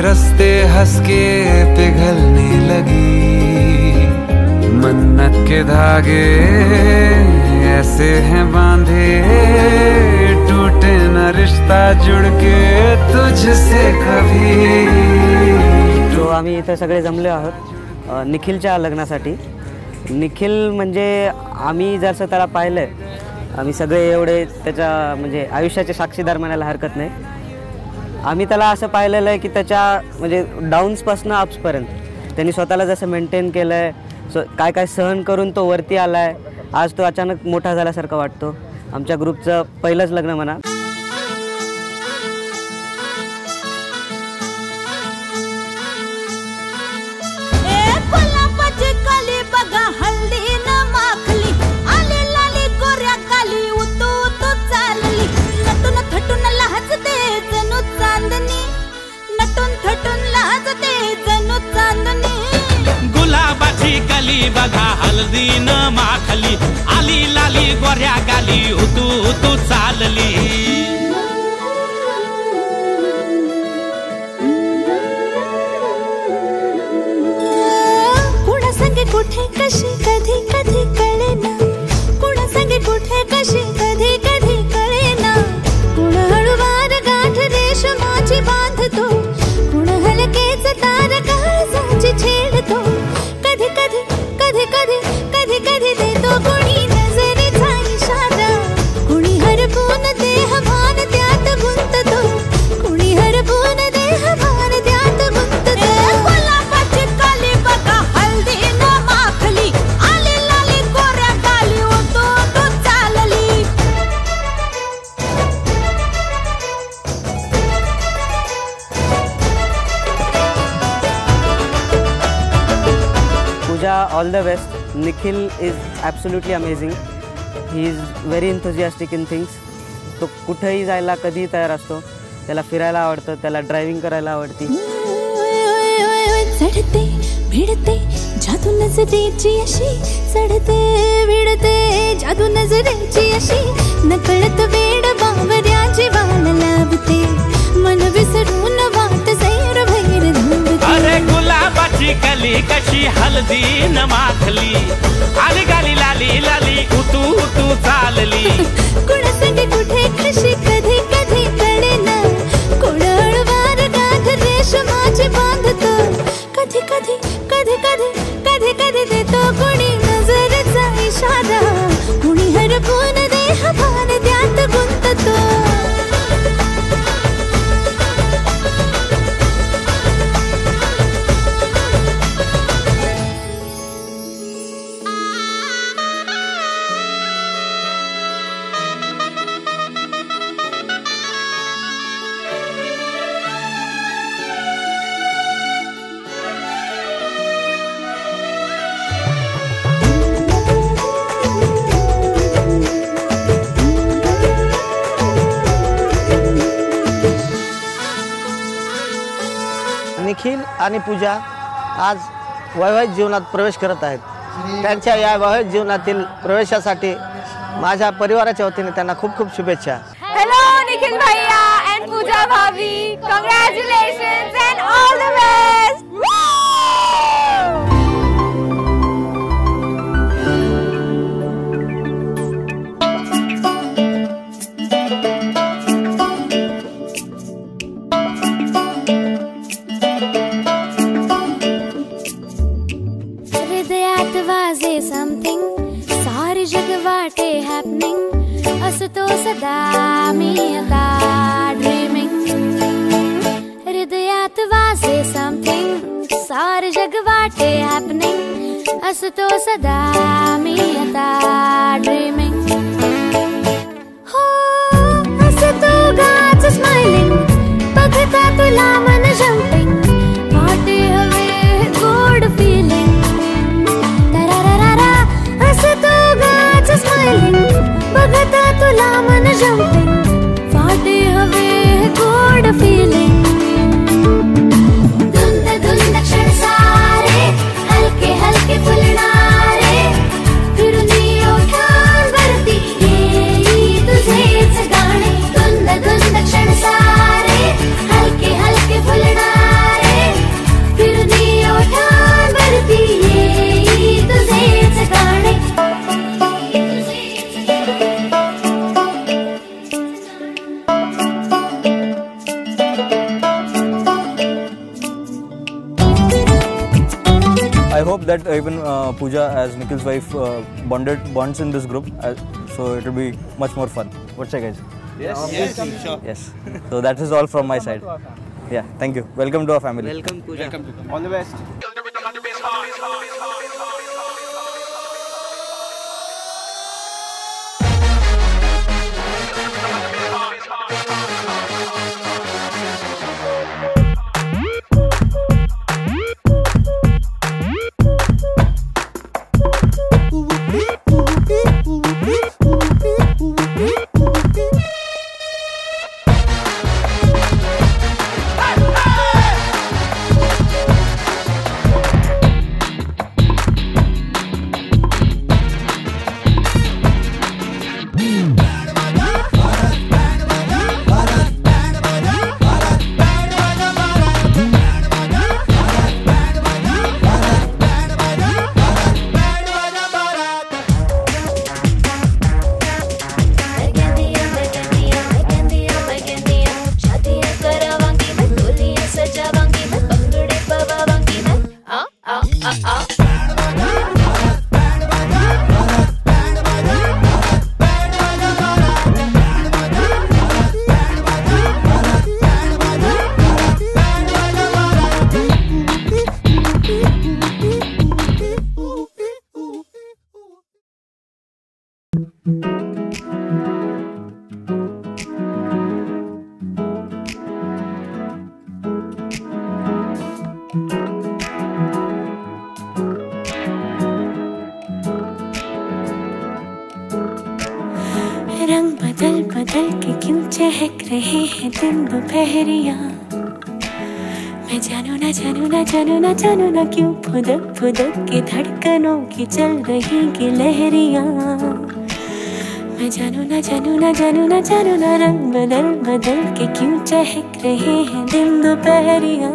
रास्ते हंस के पिघलने लगी। मन्नत के धागे ऐसे हैं बांधे, टूटे न रिश्ता जुड़ के तुझसे कभी। तो आम्ही इथे सगळे जमले आहोत निखिलच्या लग्नासाठी। निखिल म्हणजे आम्ही जसं त्याला पाहिलं, आम्ही सगळे एवढे त्याच्या म्हणजे आयुष्याचे साक्षीदार म्हणायला हरकत नाही। आम्ही त्याला असं पाहिलेलं आहे की त्याच्या म्हणजे डाऊन्सपासून अप्सपर्यंत त्यांनी स्वतःला जसं मेंटेन केलं आहे, काय काय सहन करून तो वरती आला आहे। आज तो अचानक मोठा झाल्यासारखा वाटतो। आमच्या ग्रुपचं पहिलंच लग्न म्हणा। गुलाबाची कली बघा हल्दी न माखली, आली लाली गोऱ्या गाली उतू उतू चालली। कुणा संगे कुठे कशी कधी कधी कळेना, कुणा संगे कुठे कशी कधी कधी कळेना। कुण हळूवार गाठ रेशमाची बांधतो, कुण हलकेच तार काळजाची छेडतो। कधी कधी कधी कधी कधी कधी देतो कोणी नजरेचा इशारा, कुणी हरपून देह भान त्यात गुंततो, कुणी हरपून देह भान त्यात गुंततो। गुलाबाची कली बघा हल्दी न माखली, आली लाली गोऱ्या गाली उतू उतू चालली। Pooja, all the best. Nikhil is absolutely amazing. He is very enthusiastic in things. तो कुठेही जायला कधीही तयार असतो। त्याला फिरायला आवडतं, त्याला ड्रायव्हिंग करायला आवडती। चढते भिडते जादू नजरेची अशी, चढते भिडते जादू नजरेची अशी, नकळत वेड बावऱ्याची वाण लाभते, मन विसरून वाट सैर भैर धुंदते। अरे गुलाबाची कली कशी हल्दी न माखली, आली गाली लाली लाली उतू उतू चालली। कुणा संगे कुठे कशी कधी कधी कळेना, कुण हळूवार गाठ रेशमाची बांधतो, कधी कधी कधी कधी कधी कधी देतो कोणी नजरेचा इशारा, कुणी हरपून देह भान त्यात गुंततो। निखिल आणि पूजा आज वैवाहिक जीवनात प्रवेश करत आहेत। त्यांच्या या वैवाहिक जीवनातील प्रवेशासाठी माझ्या परिवाराच्या वतीने त्यांना खूप खूप शुभेच्छा। हेलो निखिल भैया एंड पूजा भाभी, congratulations and all the best. Something सारी जग वाटे हॅपनिंग, असतो सदा मी आता ड्रीमिंग। हृदयात वाजे समथिंग सारे जग वाटे हॅपनिंग, असतो सदा मी आता ड्रीमिंग। हो असतो गाच स्माइलिंग, बघता तुला मन जम्पिंग, वाटे हवे गोड फीलिंग। बघता तुला मन जम्पिंग, वाटे हवे गोड फीलिंग। धुंद धुंद क्षण सारे हलके हलके फुलणारे, फिरून ओठांवरती येई तुझेच गाणे। धुंद धुंद क्षण सारे हलके हलके that even Pooja as Nikhil's wife bonds in this group, so it will be much more fun. What say, guys? Yes, sure. Yes. So that is all from my side. Yeah, thank you. Welcome to our family. Welcome Pooja. All the best. रंग बदल बदल के क्यों चहक रहे हैं दिन दोपहरिया। मैं जानू ना जानू ना जानू ना जानू ना क्यों फुदक फुदक के धड़कनों की चल रही गिलहरियाँ। मैं जानू ना जानू ना जानू ना जानू ना रंग बदल बदल के क्यों चहक रहे हैं दिन दोपहरिया।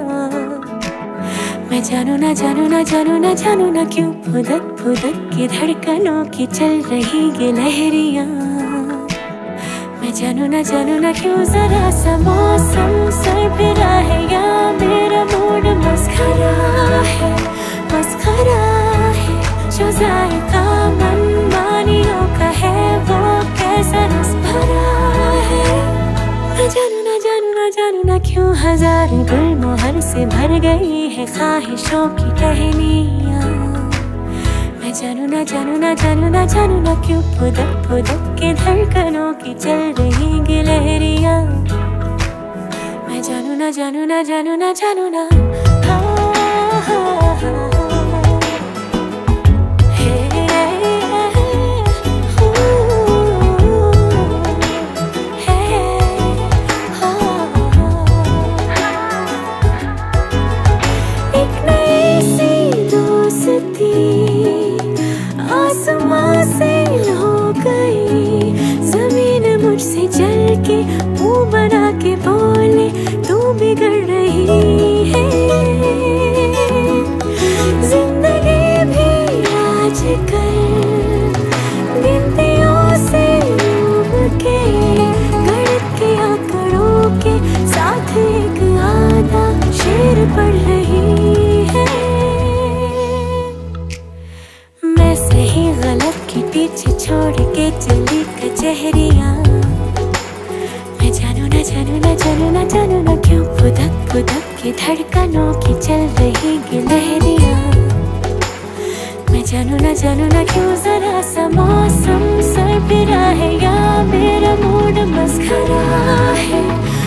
मैं जानू ना जानू ना जानू ना जानू ना क्यों फुदक फुदक के धड़कनों की चल रही गिलहरियाँ। मैं जानू ना क्यों जरा सा मौसम सरफिरा है या मेरा मूड मस्खरा है जो जायका मनमानियों का है वो कैसा रस भरा है। मैं जानू ना क्यों हजार गुलमोहर से भर गई है ख्वाहिशों की टहनियाँ। मैं जानू ना क्यों फुदक फुदक के धड़कनों की चल रही गिलहरियाँ। मैं जानू ना एक नई सी दोस्ती आसमां से हो गई, जमीन मुझसे जल के मुंह बना के बोले तू बिगड़ रही है। जिंदगी भी आजकल गिनतियों से डूब के गणित के आंकड़ों के साथ एक आधा शेर पढ़ रही है। मैं सही गलत के पीछे छोड़ के चली कचहरियाँ। मैं जानू ना क्यों फुदक फुदक के धड़कनों की चल रही गिलहरियाँ। मैं जानू ना क्यों जरा सा मौसम सरफिरा है या मेरा मूड मस्खरा है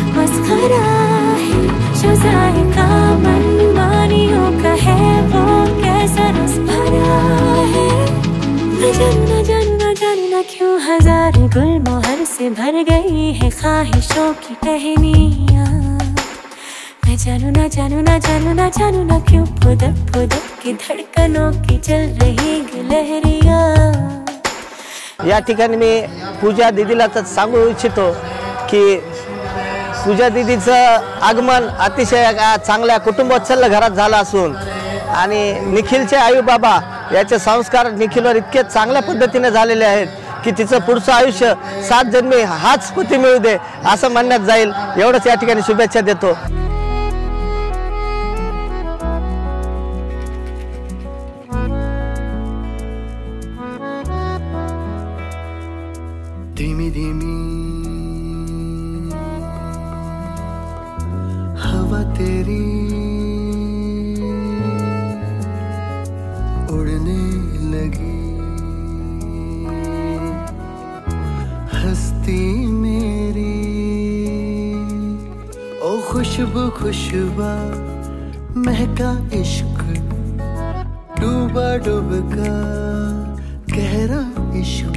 जो जायका मनमानियों का है वो कैसा रस भरा है। मैं जानू ना क्यों हजार गुलमोहर से भर गई है ख्वाहिशों की टहनियाँ। मैं जानू ना क्यों फुदक फुदक की धड़कनों की चल रही गिलहरियाँ। या ठिकाणी मी पूजा दीदीला तर सांगू इच्छितो की पूजा दीदीचं आगमन अतिशय चांगल्या कुटुंबोत्सव घरात झालं असून आणि निखिलचे आई बाबा याचे संस्कार निखिलवर इतके चांगल्या पद्धतीने झालेले आहेत की तिचं पुढचं आयुष्य 7 जन्मी हाच पती मिळू दे असं म्हणण्यात जाईल। एवढंच या ठिकाणी शुभेच्छा देतो। धीमी हवा तेरी उड़ने लगी, हस्ती मेरी ओ खुशबू खुशबा महका इश्क, डूबा डूबका गहरा इश्क।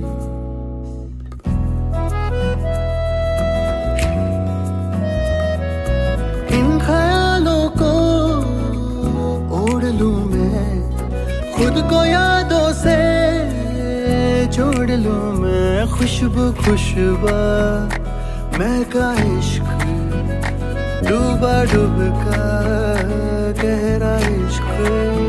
इन ख्यालों को ओढ़ लूं मैं, खुद को यादों से जोड़ लूं मैं। खुशबू खुशबा महका इश्क, डूबा डूबका गहरा इश्क।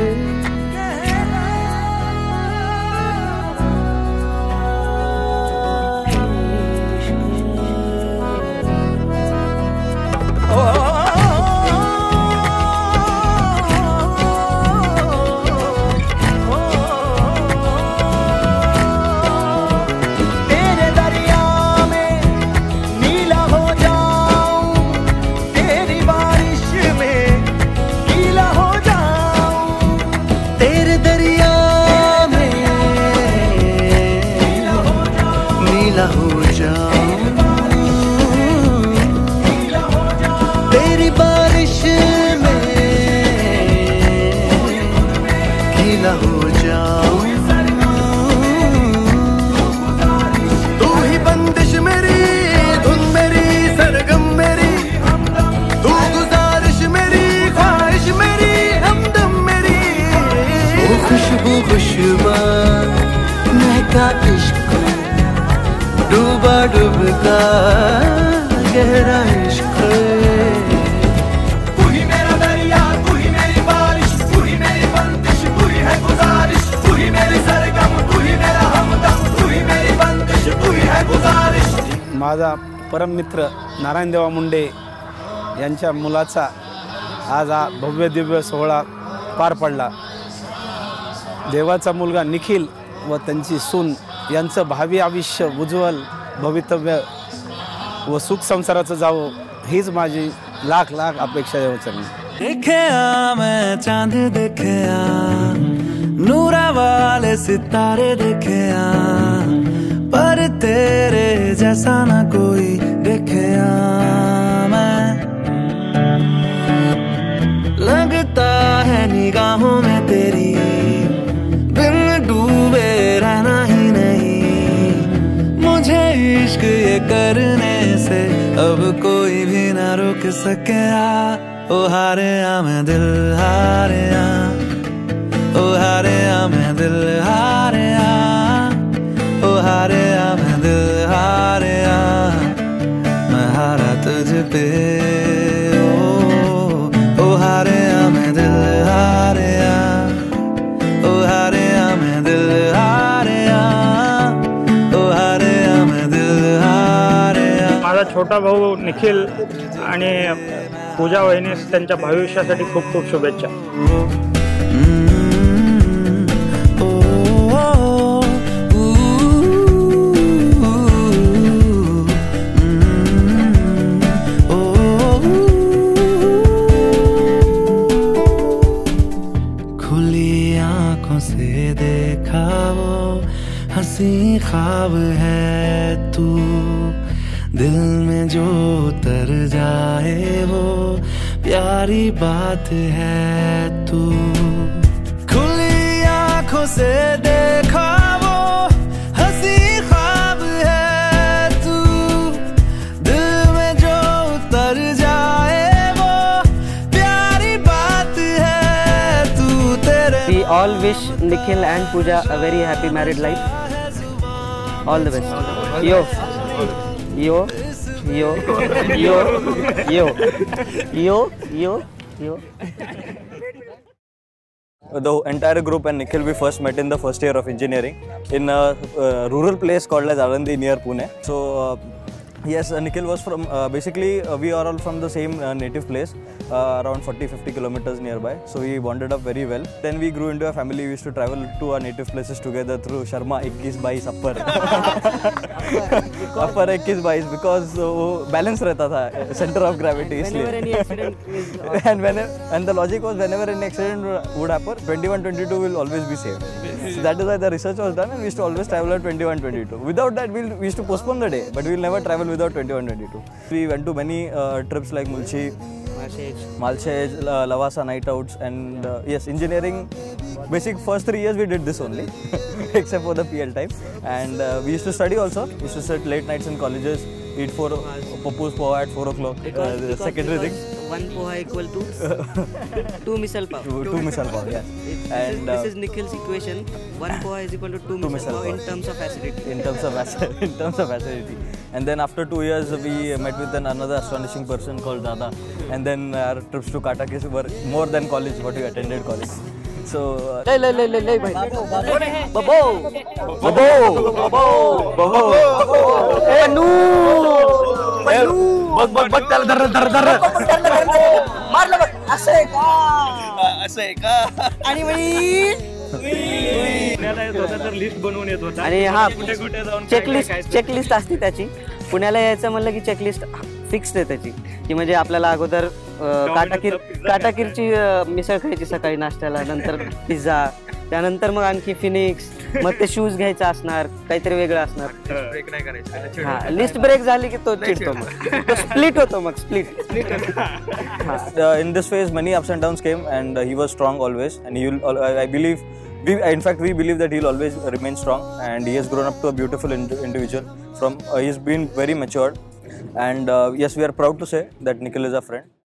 खुशबा महका इश्क, डूबा डूबका गहरा इश्क। तू ही मेरा दरिया, तू ही मेरी बारिश, तू ही मेरी बंदिश, तू ही है गुजारिश, तू ही मेरी सरगम, तू ही मेरा हमदम, तू ही मेरी बंदिश, तू ही है गुजारिश। माझा परम मित्र नारायणदेवा मुंडे यांच्या मुलाचा आज हा भव्य दिव्य सोहळा पार पडला। देवाचा मुलगा निखिल व त्यांची सून यांचं भावी आयुष्य उज्ज्वल भवितव्य व सुख संसाराचं जावो हीच माझी लाख लाख अपेक्षा आहे वचन। देखया मैं चांद देखया, नूरा वाले सितारे देखया, पर तेरे जैसा ना कोई देखया मैं। लगता है निगाहों में तेरी बिन डूबे रहना ही नहीं, मुझे इश्क ये करने से अब कोई भी ना रोक सकेगा। ओ हारे आ मैं दिल हारे आ, ओ हारे आ मैं दिल हारे आ, ओ हारे आ मैं दिल हारे आ, मैं हारा तुझ पे। ओ हारे आ मैं दिल हारे आ, ओ हारे आ मैं दिल हारे आ, ओ हारे आ मैं दिल हारे आ। माझा छोटा भाऊ निखिल आणि पूजा वहिनीस त्यांच्या भविष्यासाठी खूप खूप शुभेच्छा। खुली आंखों से देखा वो हंसी ख्वाब है तू, दिल में जो उतर जाए वो प्यारी बात है तू। खुली आंखों से देखा वो हंसी ख्वाब है तू, दिल में जो उतर जाए वो प्यारी बात है तू। तेरे We all wish Nikhil and Pooja a very happy married life. All the best. Yo. Yo, yo, yo, yo, yo, yo, yo. The entire group and Nikhil, we first met in the first year of engineering in a rural place called as Alandi near Pune. So Yes, Nikhil was from, basically we are all from the same native place, around 40-50 kilometers nearby. So we bonded up very well. Then we grew into a family. We used to travel to our native places together through Sharma 21-22 upper. upper 21-22 because balance रहता था, center of gravity. Whenever any accident is and the logic was whenever any accident would happen, 21-22 will always be safe. So that is why the research was done, and we used to always travel at 21-22. Without that, we used to postpone the day, but we will never travel without 21-22. We went to many trips like Mulchi, Malshej, Lavasa night outs, and yes, engineering. Basic first 3 years we did this only, except for the PL time. And we used to study also. We used to sit late nights in colleges, eat Papu's poha at 4 o'clock. Secondary thing. One poha equal to 2 misal pav. 2 misal pav, yes. And this is Nikhil's equation. One poha is equal to 2 misal pav in terms of acidity. In terms of acidity. And then after 2 years, we met with another astonishing person called Dada. And then our trips to Katakis were more than college, what we attended college. So, list बनवून येत होता आणि हा कुठे कुठे जाऊन checklist असते त्याची. पुण्याला यायचं म्हणलं की चेकलिस्ट फिक्स आहे त्याची, की म्हणजे आपल्याला अगोदर काटाकीरची मिसळ खायची सकाळी नाश्त्याला, नंतर पिझ्झा, त्यानंतर मग आणखी फिनिक्स, मग ते शूज घ्यायचं असणार, काहीतरी वेगळं असणार. ब्रेक नाही करायचं. हा, लिस्ट ब्रेक झाली की तो चिडतो, मग तो स्प्लिट होतो. मग split in this phase many ups and downs came, and he was strong always, and he will, I believe we believe that he'll always remain strong, and he has grown up to a beautiful individual. He's been very matured, and yes, we are proud to say that Nikhil is a friend.